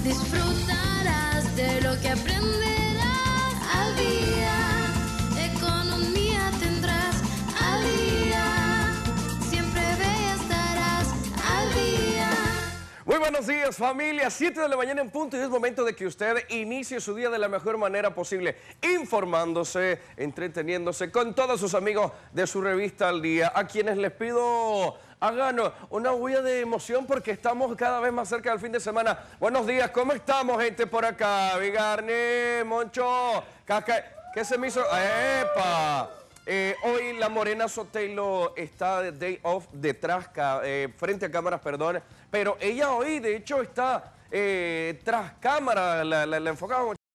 Disfrutarás de lo que aprenderás al día. Economía tendrás al día. Siempre bella estarás al día. Muy buenos días, familia. 7 de la mañana en punto y es momento de que usted inicie su día de la mejor manera posible, informándose, entreteniéndose con todos sus amigos de su revista Al Día, a quienes les pido hagan una huella de emoción porque estamos cada vez más cerca del fin de semana. Buenos días, ¿cómo estamos, gente, por acá? Vigarne, Moncho, Caca, ¿qué se me hizo? ¡Epa! Hoy la Morena Sotelo está de day off detrás, frente a cámaras, perdón, pero ella hoy de hecho está tras cámara, la enfocamos.